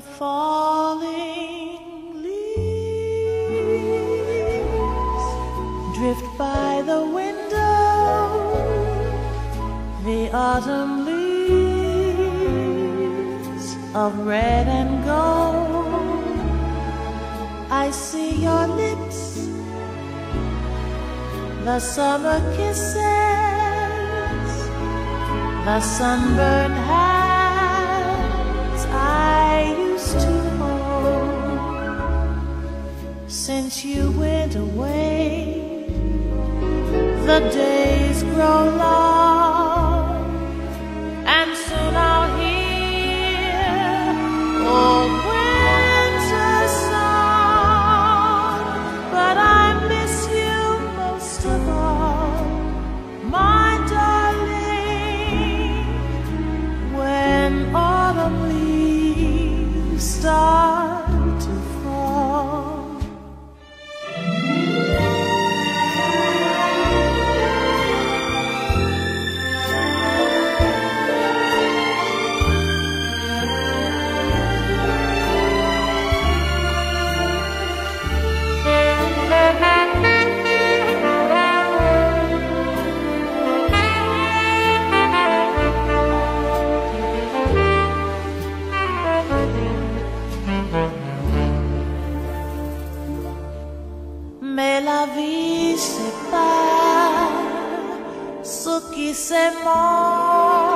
the falling leaves drift by the window, the autumn leaves of red and gold. I see your lips, the summer kisses, the sunburned hands I used to hold. Since you went away, the days grow long, and soon I'll hear old winter song. But I miss you most of all, my darling, when autumn leaves start to fall. Mais la vie c'est pas ce qui se mange.